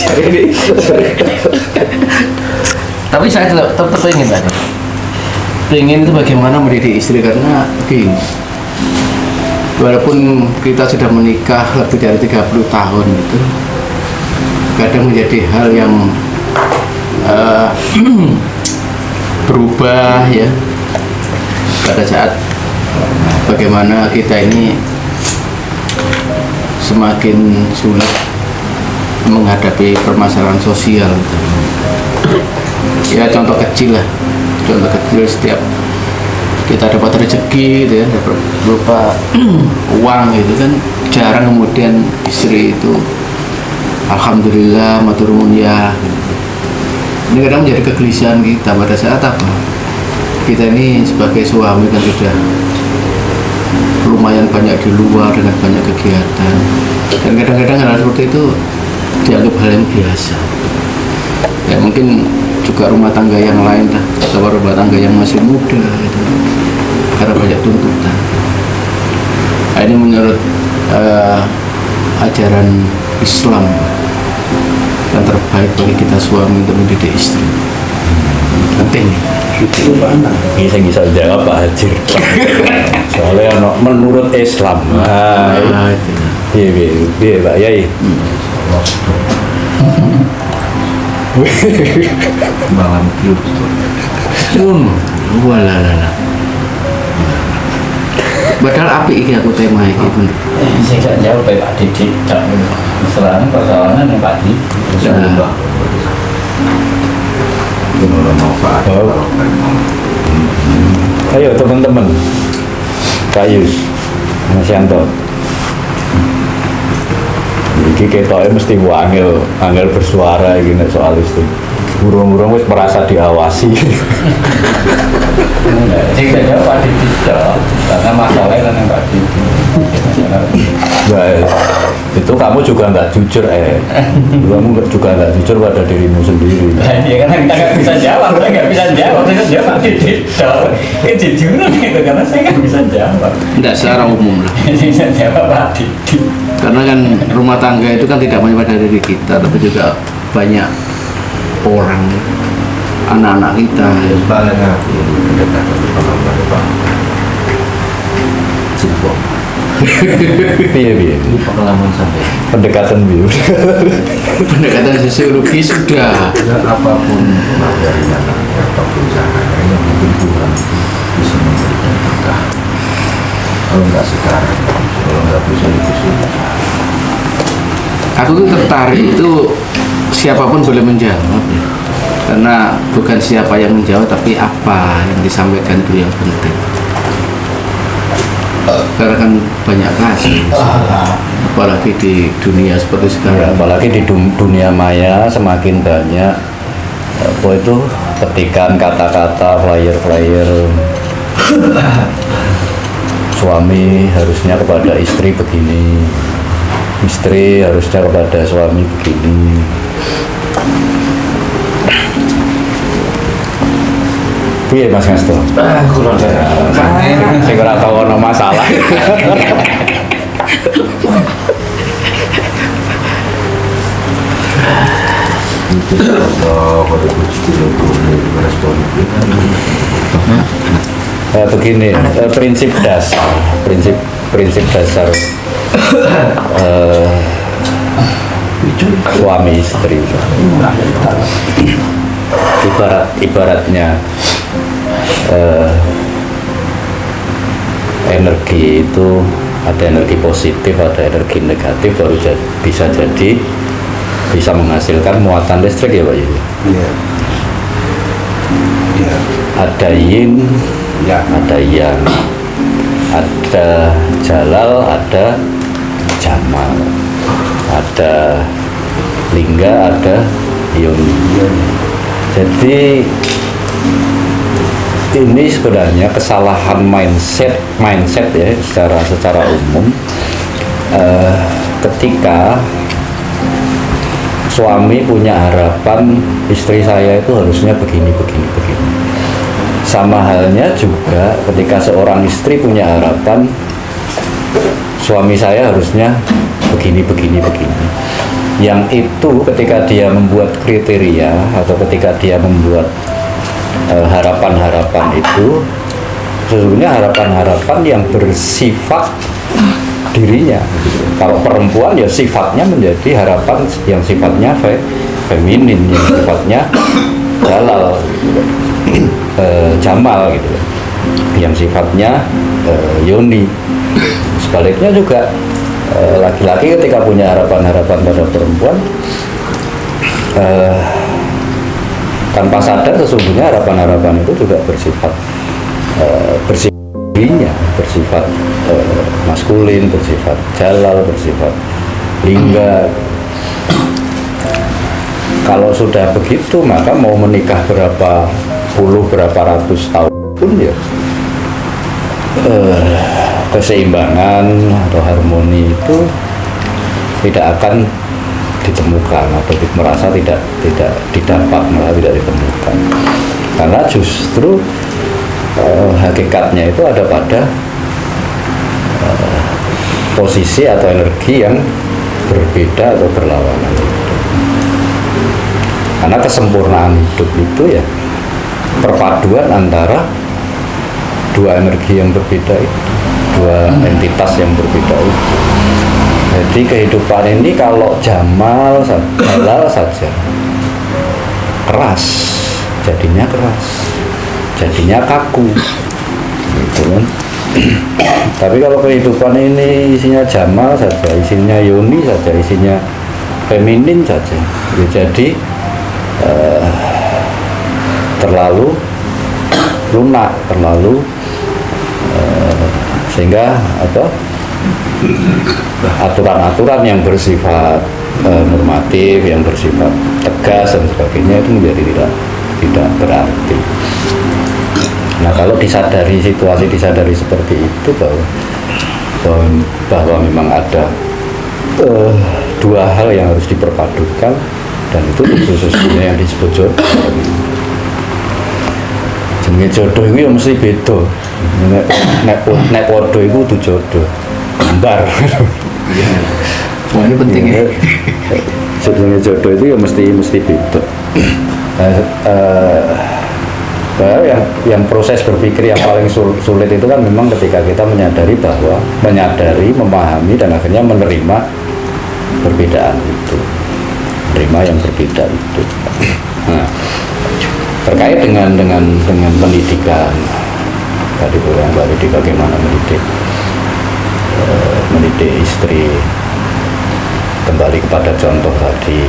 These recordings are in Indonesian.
Tapi saya tetap ingin tadi. Ingin itu bagaimana mendidik istri karena begini. Walaupun kita sudah menikah lebih dari 30 tahun itu kadang menjadi hal yang berubah ya pada saat bagaimana kita ini semakin sulit menghadapi permasalahan sosial gitu. Ya contoh kecil setiap kita dapat rezeki gitu ya, dapat berupa uang itu kan jarang kemudian istri itu alhamdulillah matur nuwun ya gitu. Ini kadang menjadi kegelisahan kita pada saat apa kita ini sebagai suami kan sudah lumayan banyak di luar dengan banyak kegiatan dan kadang-kadang hal seperti itu dianggap hal yang biasa ya, mungkin juga rumah tangga yang lain lah atau rumah tangga yang masih muda gitu, karena banyak tuntutan. Nah, ini menurut ajaran Islam yang terbaik bagi kita suami untuk mendidik istri. Penting. Itu mana? Bisa jawab Pak Haji. Soalnya menurut Islam. Iya Pak Yai. Malam walala. Padahal api ini aku tema iki bener. Sing sak jawab Pak Didik cak mesrane persoalan yang Pak Didik. Ayo teman-teman, Kak Yus, Mas Yanto. Iki ketoknya mesti angel bersuara gini soal istri. Burung-burung wis merasa diawasi. Sing sak jawab Pak Didik karena masalahnya kan yang Pak Didik. Baik. Itu kamu juga nggak jujur kamu juga nggak jujur pada dirimu sendiri. Ya karena kita nggak bisa jawab, saya nggak bisa jawab, saya jawab Pak Didik. Kejujuran gitu karena saya nggak bisa jawab. Tidak secara umum lah. Saya jawab Pak Didik. Karena kan rumah tangga itu kan tidak hanya pada diri kita, tapi juga banyak orang, anak-anak kita. Iya. Ini pengalaman sampai Pendekatan biu. Pendekatan sosiologi sudah. Apapun dari anaknya apapun caranya yang mungkin Tuhan bisa memberikan berkah. Kalau nggak sekarang, kalau nggak bisa itu susah. Aku tuh tertarik itu siapapun boleh menjawab ya. Karena bukan siapa yang menjawab tapi apa yang disampaikan itu yang penting. Karena kan banyak kasus, apalagi di dunia seperti sekarang. Apalagi di dunia maya semakin banyak apa itu ketikan kata-kata flyer-flyer suami harusnya kepada istri begini, istri harusnya kepada suami begini. Iya Mas Ngasto. kurang Saya ora tahu ono masalah. Itu kalau begitu respon Begini, prinsip dasar suami istri. Ibaratnya energi itu ada energi positif, ada energi negatif, baru bisa menghasilkan muatan listrik ya Pak Yudi. Iya. Iya. Ada yin, Ya. ada yang, ada jalal, ada jamal, ada lingga, ada yoni. Jadi ini sebenarnya kesalahan mindset ya secara umum ketika suami punya harapan istri saya itu harusnya begini. Sama halnya juga ketika seorang istri punya harapan suami saya harusnya begini. yang itu ketika dia membuat kriteria atau ketika dia membuat harapan-harapan itu sesungguhnya harapan-harapan yang bersifat dirinya. Kalau perempuan ya sifatnya menjadi harapan yang sifatnya feminin, yang sifatnya jalal, jamal gitu, yang sifatnya yoni. Sebaliknya juga laki-laki ketika punya harapan-harapan pada perempuan tanpa sadar sesungguhnya harapan-harapan itu juga bersifat dirinya, bersifat maskulin, bersifat jalal, bersifat lingga. Kalau sudah begitu maka mau menikah berapa puluh, berapa ratus tahun pun ya keseimbangan atau harmoni itu tidak akan ditemukan atau merasa tidak didapat, malah tidak ditemukan, karena justru hakikatnya itu ada pada posisi atau energi yang berbeda atau berlawanan. Karena kesempurnaan hidup itu ya perpaduan antara dua energi yang berbeda itu, dua entitas yang berbeda itu. Jadi kehidupan ini kalau jamal, halal saja keras, jadinya keras, jadinya kaku, gitu kan. Tapi kalau kehidupan ini isinya jamal saja, isinya yoni saja, isinya feminin saja, ya jadi terlalu lunak, terlalu sehingga aturan-aturan yang bersifat normatif, yang bersifat tegas dan sebagainya itu menjadi tidak berarti. Nah, kalau disadari seperti itu bahwa memang ada dua hal yang harus diperpadukan, dan itu khususnya yang disebut jodoh. Jenenge jodoh itu ya mesti beda. Nek podo itu kudu jodoh. Kembar. Wah, ini penting ya. Jenenge jodoh itu ya mesti beda. Yang proses berpikir yang paling sulit itu kan memang ketika kita menyadari, memahami dan akhirnya menerima perbedaan itu, menerima yang berbeda itu. Nah, terkait dengan pendidikan tadi pulang balik di bagaimana mendidik istri, kembali kepada contoh tadi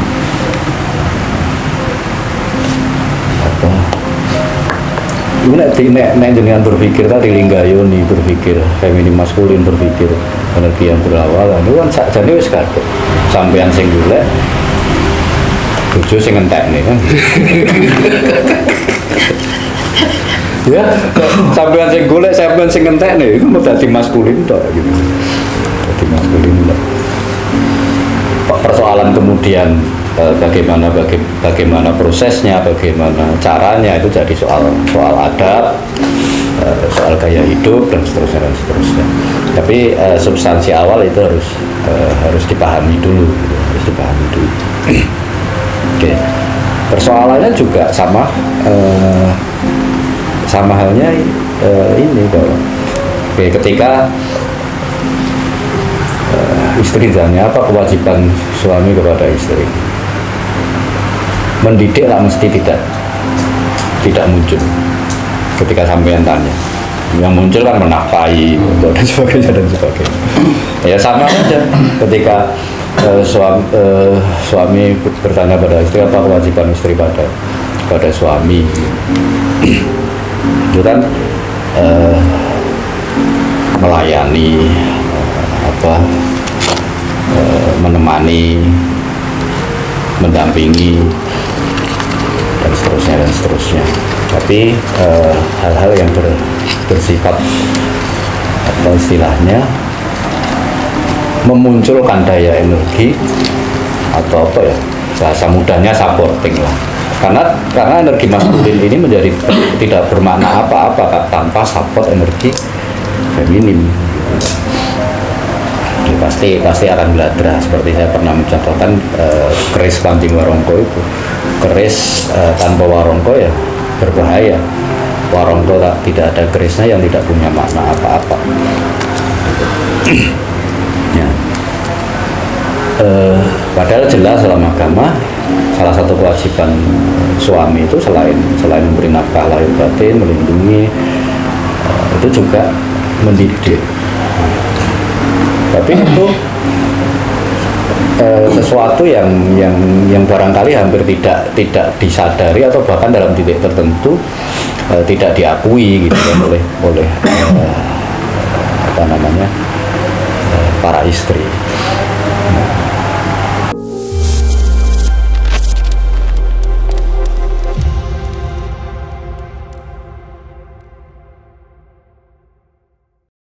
nek jenengan berpikir tadi lingga yoni, berpikir feminin maskulin, berpikir energi yang berawalan itu kan jadi wis kadek sampean sing golek bojo sing entekne kan. Ya, sampean sing golek sampean sing entekne itu mau dadi maskulin tok gitu. Dadi maskulin tok. Persoalan kemudian bagaimana prosesnya, bagaimana caranya itu jadi soal adab, soal gaya hidup dan seterusnya. Tapi substansi awal itu harus dipahami dulu, Oke. Persoalannya juga sama halnya ini bahwa ketika istri tanya apa kewajiban suami kepada istri, mendidik lah mesti tidak muncul ketika sampean tanya. Yang muncul kan menafkahi dan sebagainya. Ya sama aja ketika suami bertanya pada istri apa kewajiban istri pada suami, itu kan melayani, menemani, mendampingi dan seterusnya. Tapi hal-hal yang bersifat atau istilahnya memunculkan daya energi atau bahasa mudahnya supporting lah. Karena energi maskulin ini menjadi tidak bermakna apa-apa tanpa support energi feminin. pasti akan beladrah. Seperti saya pernah mencontohkan keris Kanjeng Warongko itu, keris tanpa warongko ya berbahaya. Warongko tidak ada kerisnya yang tidak punya makna apa-apa. Ya. Padahal jelas dalam agama salah satu kewajiban suami itu selain memberi nafkah lahir batin, melindungi, itu juga mendidik. Tapi itu sesuatu yang barangkali hampir tidak disadari atau bahkan dalam titik tertentu tidak diakui gitu kan oleh para istri.